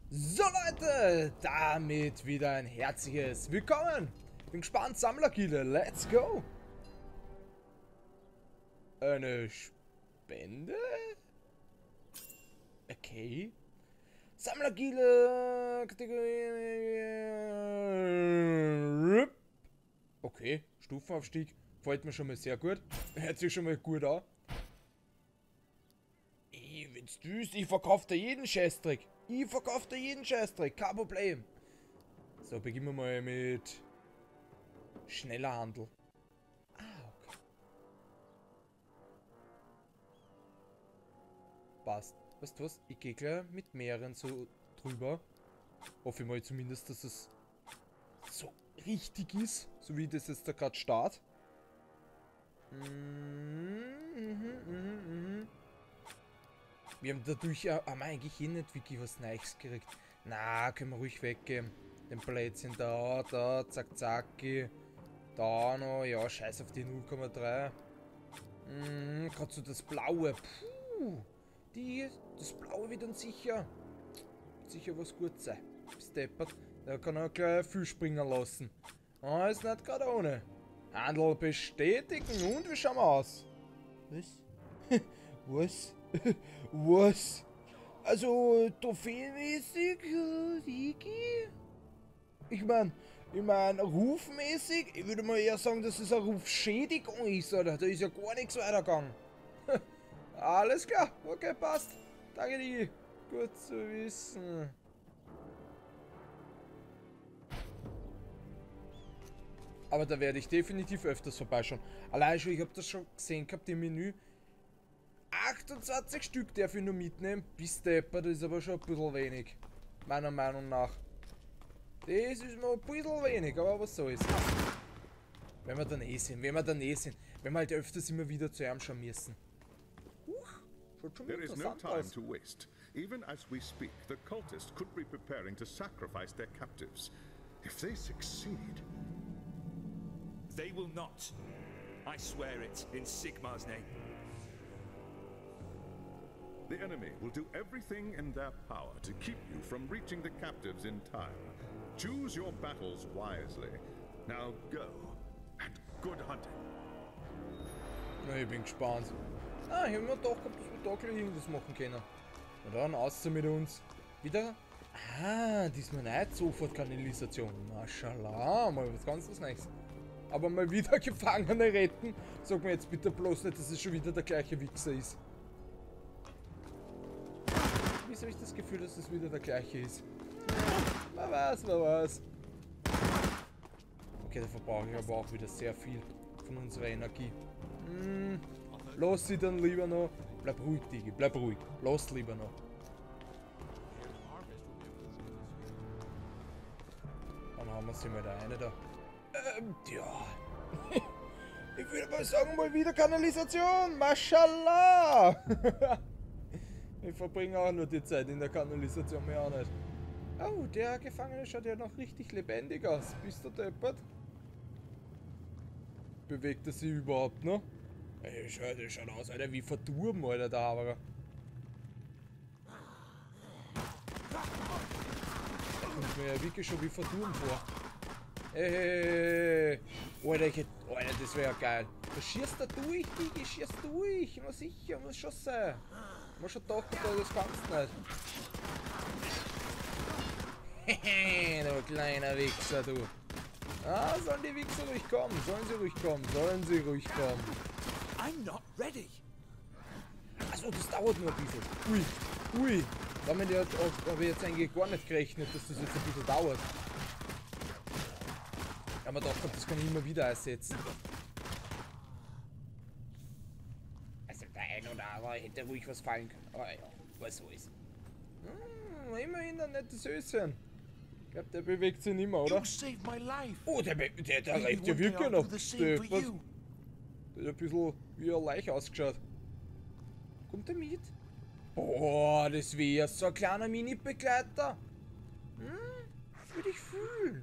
So Leute, damit wieder ein herzliches Willkommen. Bin gespannt, Sammlergilde, let's go. Eine Spende? Okay. Sammlergilde, Kategorie. Okay, Stufenaufstieg. Gefällt mir schon mal sehr gut. Hört sich schon mal gut an. Wenn's düst, ich verkaufe dir jeden Scheißdreck. Ich verkaufe dir jeden Scheißdreck, kein Problem. So, beginnen wir mal mit schneller Handel. Ah, okay. Passt. Weißt du was? Ich gehe gleich mit mehreren so drüber. Hoffe ich mal zumindest, dass es so richtig ist, so wie das jetzt da gerade steht. Wir haben dadurch haben wir eigentlich eh nicht wirklich was Neues gekriegt. Na, können wir ruhig weggeben. Den Plätzchen da, zack, zack. Da noch, ja, scheiß auf die 0,3. Gerade so das Blaue. Puh, das Blaue wird dann sicher was gut sein. Steppert, da kann er gleich viel springen lassen. Ah, ist nicht gerade ohne. Handel bestätigen und wie schauen wir aus? Was? Was? Was? Also, trophäenmäßig, Sigi? Ich mein, rufmäßig, ich würde mal eher sagen, dass es eine Rufschädigung ist, oder? Da ist ja gar nichts weitergegangen. Alles klar, okay, passt. Danke dir. Gut zu wissen. Aber da werde ich definitiv öfters vorbeischauen. Allein schon, ich habe das schon gesehen gehabt im Menü. 28 Stück darf ich nur mitnehmen. Bis Depper, das ist aber schon ein bisschen wenig. Meiner Meinung nach. Das ist mir ein bisschen wenig, aber was soll's. Wenn wir dann sind, wenn wir halt öfters immer wieder zu ihm schauen müssen. Schaut schon There is no interessant time aus. to waste. Even as we speak, the cultists could be preparing to sacrifice their captives. If they succeed... They will not. I swear it in Sigmar's name. The enemy will do everything in their power to keep you from reaching the captives in time. Choose your battles wisely. Now go, and good hunting. Na, ich bin gespannt. Ah, ich habe mir doch gehabt, dass wir da gleich irgendwas machen können. Na dann, außer mit uns. Wieder. Ah, diesmal nicht Sofortkanalisation. Maschallah, mal was ganz was Neues. Aber mal wieder Gefangene retten. Sag mir jetzt bitte bloß nicht, dass es schon wieder der gleiche Wichser ist. Wieso habe ich das Gefühl, dass es wieder der gleiche ist? Wer weiß. Okay, da verbrauche ich aber auch wieder sehr viel von unserer Energie. Lass sie dann lieber noch. Bleib ruhig, Digi, bleib ruhig. Lass lieber noch. Dann haben wir sie mal da eine da. Ja. Ich würde mal sagen, mal wieder Kanalisation. Mashallah. Ich verbringe auch nur die Zeit in der Kanalisation, mehr auch nicht. Oh, der Gefangene schaut ja noch richtig lebendig aus. Bist du deppert? Bewegt er sich überhaupt noch? Der schaut aus, Alter, wie verdurben, Alter, der Haberer. Da kommt mir ja wirklich schon wie verdurben vor. Alter, das wäre ja geil. Da schießt er durch, Digi, schießt durch. Immer sicher, muss schon sein. Man schon gedacht, das kannst du nicht. Hehe, du kleiner Wichser, du. Ah, sollen die Wichser ruhig kommen? Sollen sie ruhig kommen? I'm not ready. Achso, das dauert nur ein bisschen. Ui. Damit habe ich jetzt eigentlich gar nicht gerechnet, dass das jetzt ein bisschen dauert. Aber doch, das kann ich immer wieder ersetzen. Also der ein oder andere hätte ruhig was fallen können. Aber ja, was so ist. Immerhin ein nettes Höschen. Ich glaube, der bewegt sich nicht mehr, oder? You saved my life. Oh, der lebt ja wirklich noch. Der hat ein bisschen wie ein Leich ausgeschaut. Kommt er mit? Boah, das wäre so ein kleiner Mini-Begleiter. Würde ich fühlen.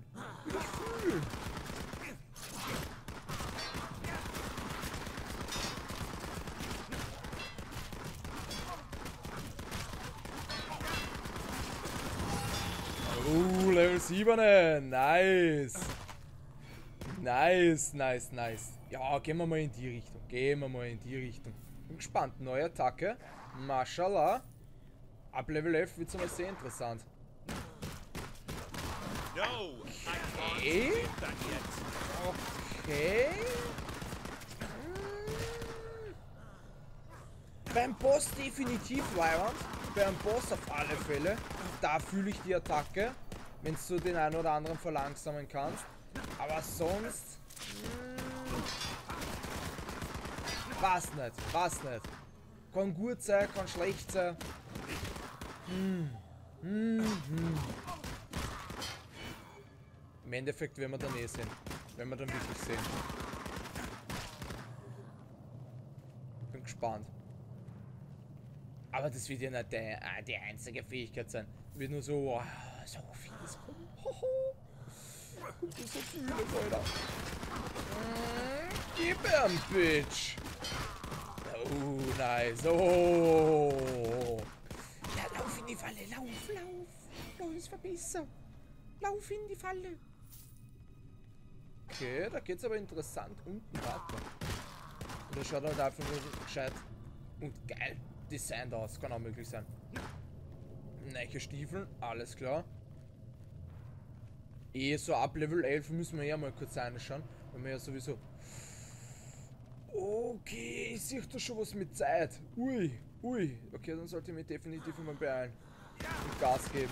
007. Nice. Nice, nice, nice. Ja, gehen wir mal in die Richtung. Gehen wir mal in die Richtung. Bin gespannt. Neue Attacke. Mashallah. Ab Level 11 wird es mal sehr interessant. Okay. Okay. Beim Boss definitiv Leihwand. Beim Boss auf alle Fälle. Da fühle ich die Attacke. Wenn du den einen oder anderen verlangsamen kannst. Aber sonst... was nicht. Was nicht. Kann gut sein, kann schlecht sein. Im Endeffekt werden wir dann eh sehen. Werden wir dann wirklich sehen. Bin gespannt. Aber das wird ja nicht die einzige Fähigkeit sein. Wird nur so, oh, so vieles kommen. So vieles, Alter. Gib ihm, Bitch. Oh, nice. Oh. Ja, lauf in die Falle. Lauf, lauf. Los, verbisser. Lauf in die Falle. Okay, da geht's aber interessant unten weiter. Und das schaut halt einfach nur gescheit und geil designt aus. Kann auch möglich sein. Neue Stiefel, alles klar. So ab Level 11 müssen wir ja mal kurz reinschauen. Weil wir ja sowieso... Okay, ich sehe da schon was mit Zeit. Ui, ui. Okay, dann sollte ich mich definitiv mal beeilen. Und Gas geben.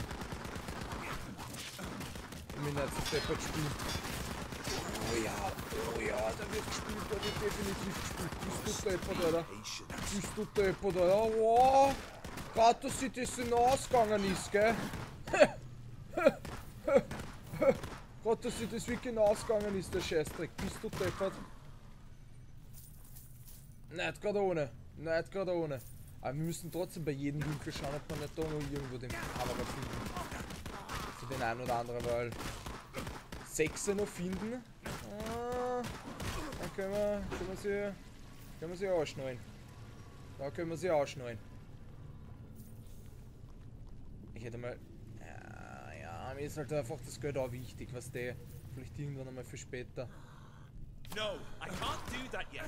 Und mich nicht so deppert spielen. Oh ja, da wird gespielt, da wird definitiv gespielt. Bist du deppert, Alter? Bist du deppert, Alter? Wow! Gerade, dass sich das so ausgegangen ist, gell? Gerade, dass sich das wirklich ausgegangen ist, der Scheißdreck. Bist du deppert? Nicht gerade ohne. Nicht gerade ohne. Aber wir müssen trotzdem bei jedem Winkel schauen, ob wir nicht da noch irgendwo den Kamera finden. Für den einen oder anderen, weil 6 noch finden. Dann können wir sie ausschneiden. Da können wir sie ausschneiden. Ich hätte mal... Ja, mir ist halt einfach das Geld auch wichtig, was der vielleicht irgendwann einmal für später. No, I can't do that yet.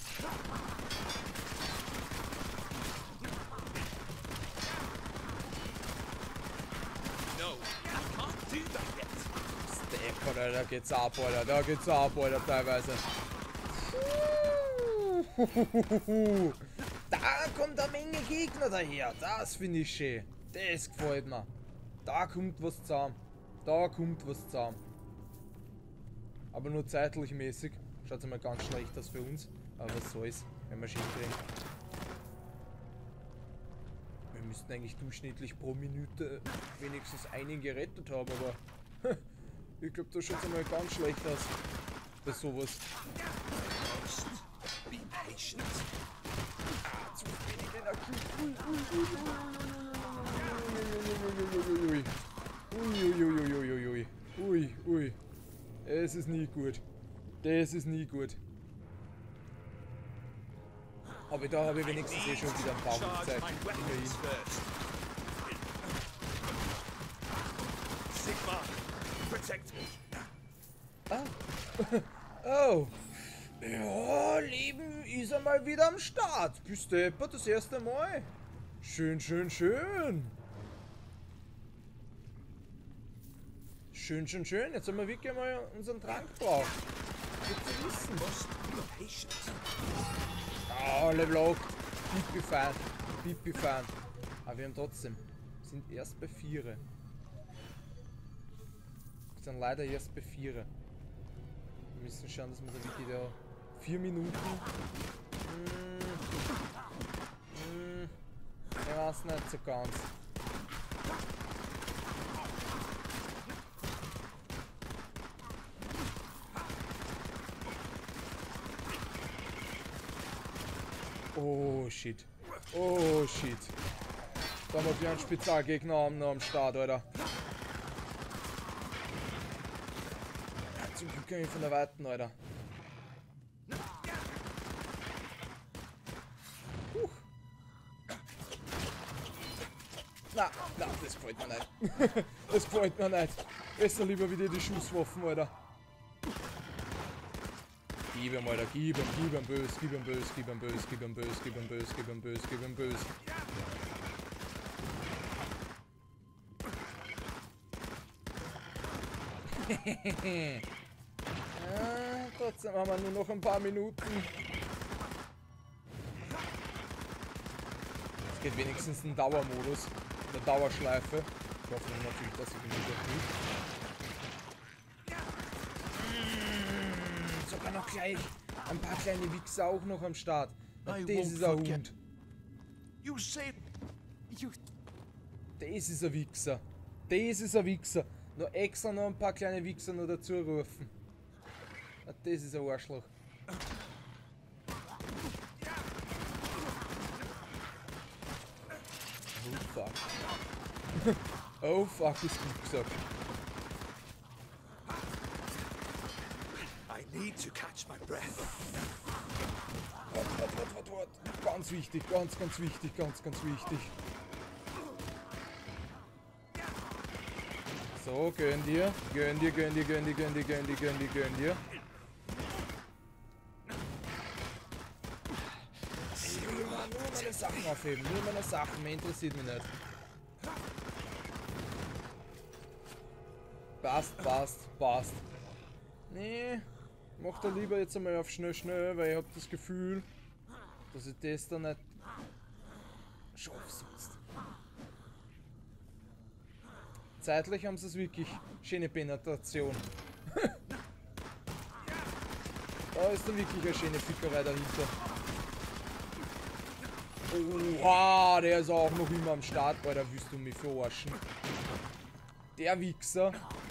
No, I can't do that yet. Step, Alter, da geht's ab, Alter, da geht's ab, Alter, teilweise. Da kommt eine Menge Gegner daher, das finde ich schön. Das gefällt mir. Da kommt was zusammen. Da kommt was zusammen. Aber nur zeitlich mäßig. Schaut mal ganz schlecht aus für uns. Aber was soll's, wenn wir schief kriegen. Wir müssten eigentlich durchschnittlich pro Minute wenigstens einen gerettet haben, aber ich glaube, das schaut mal ganz schlecht aus. Bei sowas. Be patient. Zu wenig Energie. Ui. Es ist nie gut. Das ist nie gut. Aber da habe ich wenigstens eh schon wieder ein paar Zeit. Immerhin. Sigma, protect me. Oh. Ja, Leben ist einmal wieder am Start. Bist du etwa das erste Mal? Schön. Schön. Jetzt haben wir wirklich mal unseren Trank drauf. Gut zu wissen. Ah, Level 8. Pipi fein. Aber wir haben trotzdem. Sind erst bei 4. Wir sind leider erst bei 4. Wir müssen schauen, dass wir da wirklich da 4 Minuten. Ich weiß nicht so ganz. Oh shit. Da haben wir einen Spezialgegner am Start, Alter. Ja, zum Glück kann ich von der Weiten, Alter. Na, das gefällt mir nicht. Das gefällt mir nicht. Besser lieber wieder die Schusswaffen, Alter. Gib ihm, Alter, gib ihm bös, gib ihm bös, gib ihm bös, gib ihm bös, gib ihm bös, gib ihm bös, gib ihm bös. Trotzdem haben wir nur noch ein paar Minuten. Es geht wenigstens ein Dauermodus, eine Dauerschleife. Ich hoffe natürlich, dass ich ihn nicht. Sogar noch gleich ein paar kleine Wichser auch noch am Start. Na, das ist ein Hund. You saved. You. Das ist ein Wichser. Das ist ein Wichser. Nur extra noch ein paar kleine Wichser noch dazu rufen. Na, das ist ein Arschloch. Oh fuck. Oh fuck, ist gut gesagt. I need to catch my breath. Wart. Ganz wichtig, ganz wichtig, ganz wichtig. So, gönn dir. Gönn dir. Ich will nur meine Sachen aufheben, nur meine Sachen, mehr interessiert mich nicht. Passt. Nee, mach da lieber jetzt einmal auf schnell, weil ich hab das Gefühl, dass ich das da nicht schaffe sonst. Zeitlich haben sie es wirklich. Schöne Penetration. Da ist dann wirklich eine schöne Fickerei dahinter. Oha, der ist auch noch immer am Start, Alter, willst du mich verarschen? Der Wichser.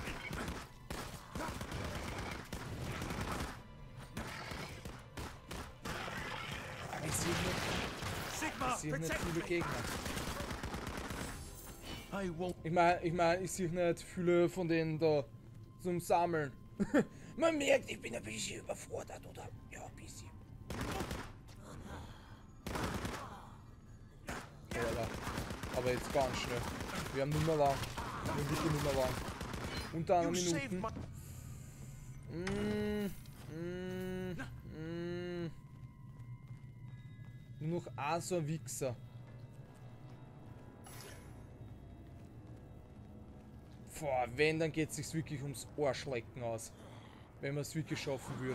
Aber ich sehe nicht viele Gegner. Ich meine, ich sehe nicht viele von denen da zum Sammeln. Man merkt, ich bin ein bisschen überfordert, oder? Ja, ein bisschen. Alter. Aber jetzt ganz schnell. Wir haben nicht mehr lang. Wir haben wirklich nicht mehr lang. Unter einer Minute. Nur noch ein so ein Wichser. Boah, wenn, dann geht es sich wirklich ums Arschlecken aus. Wenn wir es wirklich schaffen würden.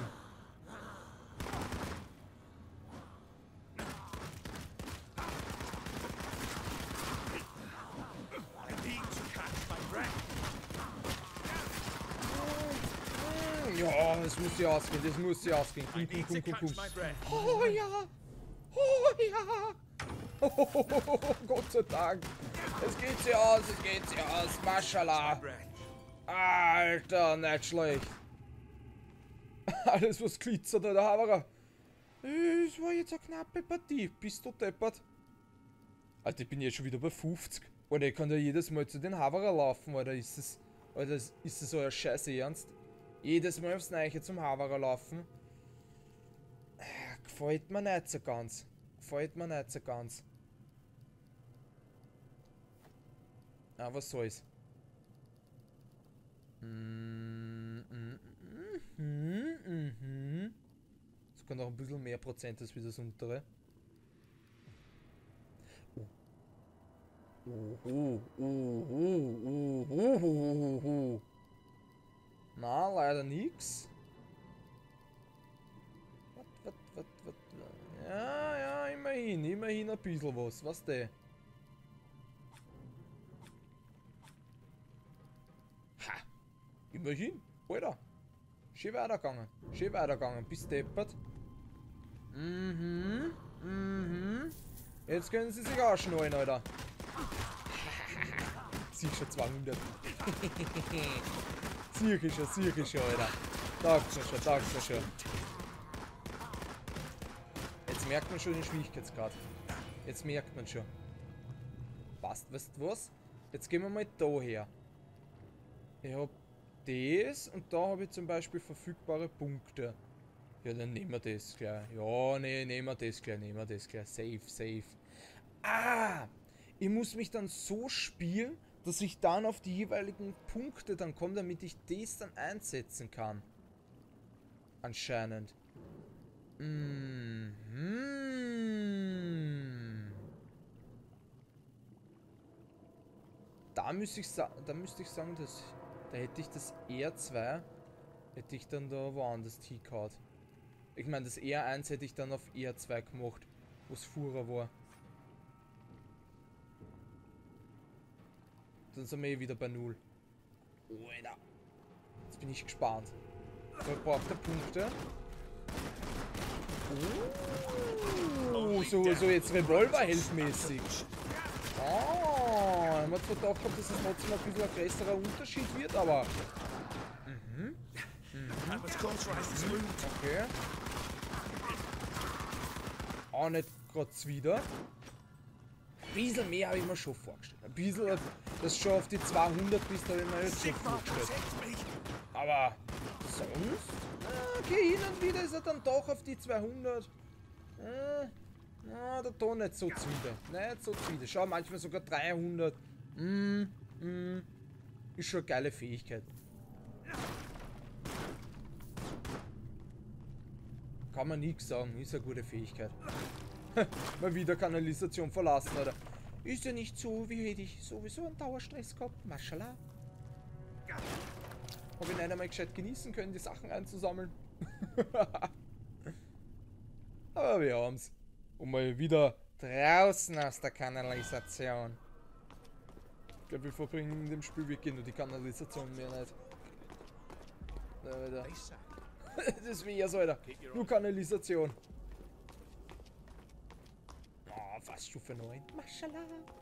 Ja, das muss ja ausgehen, Komm. Oh ja! Oh, Gott sei Dank. Es geht sie aus. Maschallah. Alter, nicht schlecht. Alles was glitzert, der Haberer. Es war jetzt eine knappe Partie. Bist du deppert? Alter, ich bin jetzt schon wieder bei 50. Alter, ich kann ja jedes Mal zu den Haberer laufen, Alter. Ist das euer Scheiße Ernst? Jedes Mal aufs Neiche zum Haberer laufen? Gefällt mir nicht so ganz. Ah, was soll's? Es kann auch ein bisschen mehr Prozent als wie das untere. Na, leider nix. Was? Ja, immerhin ein bisschen was. Was der? Ha! Immerhin, Alter. Schön weitergegangen. Bis deppert. Jetzt können sie sich ausschnallen, Alter. Sicher 200. Sicher, Alter. Sag's mir schon. Jetzt merkt man schon den Schwierigkeitsgrad. Passt, weißt du was? Jetzt gehen wir mal da her. Ich hab das und da habe ich zum Beispiel verfügbare Punkte. Ja, dann nehmen wir das gleich. Ja, nee, nehmen wir das gleich. Safe. Ah! Ich muss mich dann so spielen, dass ich dann auf die jeweiligen Punkte dann komme, damit ich das dann einsetzen kann. Anscheinend. Da müsste ich sagen, dass da hätte ich das R2 hätte ich dann da woanders hingehauen. Ich meine, das R1 hätte ich dann auf R2 gemacht, wo es Führer war. Dann sind wir eh wieder bei 0. Alter. Jetzt bin ich gespannt. So, braucht er Punkte. Oh, so jetzt Revolver-Helfmäßig. Oh, ich hab zwar gedacht, dass es trotzdem ein bisschen ein größerer Unterschied wird, aber... Okay. Auch nicht gerade wieder. Ein bisschen mehr habe ich mir schon vorgestellt. Ein bisschen, das schon auf die 200 bist, habe ich mir jetzt schon vorgestellt. Aber sonst? Okay, hin und wieder ist er dann doch auf die 200. Der Ton nicht so zwider. Nicht so zwider. Schau, manchmal sogar 300. Ist schon eine geile Fähigkeit. Kann man nichts sagen, ist eine gute Fähigkeit. Mal wieder Kanalisation verlassen, oder? Ist ja nicht so, wie hätte ich sowieso einen Dauerstress gehabt. Maschallah. Habe ich nicht einmal gescheit genießen können, die Sachen einzusammeln. Aber wir haben's. Und mal wieder draußen aus der Kanalisation. Ich glaube, wir verbringen in dem Spiel wirklich nur die Kanalisation mehr nicht. Da, das ist wie jetzt, Alter. Nur Kanalisation. Oh, fast Stufe 9. Maschallah.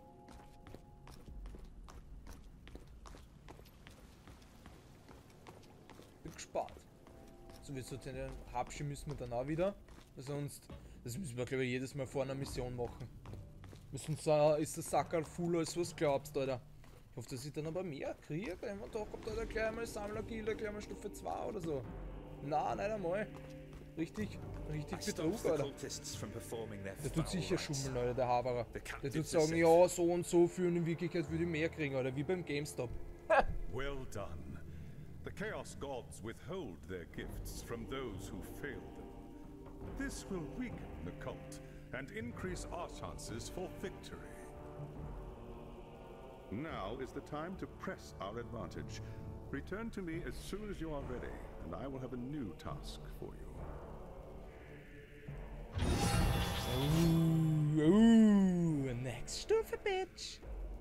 Bin gespannt. Sowieso den Habschi müssen wir dann auch wieder. Sonst, das müssen wir glaube ich jedes Mal vor einer Mission machen. Sonst ist der Sackerl full als was glaubst, Alter. Ich hoffe, dass ich dann aber mehr kriege. Wenn man doch kommt, Alter, gleich mal Sammlergilde, gleich mal Stufe 2 oder so. Nein, nicht einmal. Richtig Betrug, Alter. Der tut sicher schummeln, Alter, der Haberer. Der tut sagen, ja, so und so für in Wirklichkeit würde ich mehr kriegen, Alter, wie beim GameStop. Well done. The Chaos Gods withhold their gifts from those who failed them. This will weaken the cult and increase our chances for victory. Now is the time to press our advantage. Return to me as soon as you are ready, and I will have a new task for you. Next Stufe, Bitch.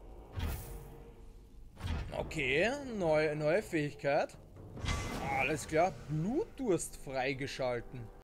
Okay, neue Fähigkeit. Alles klar, Blutdurst freigeschalten.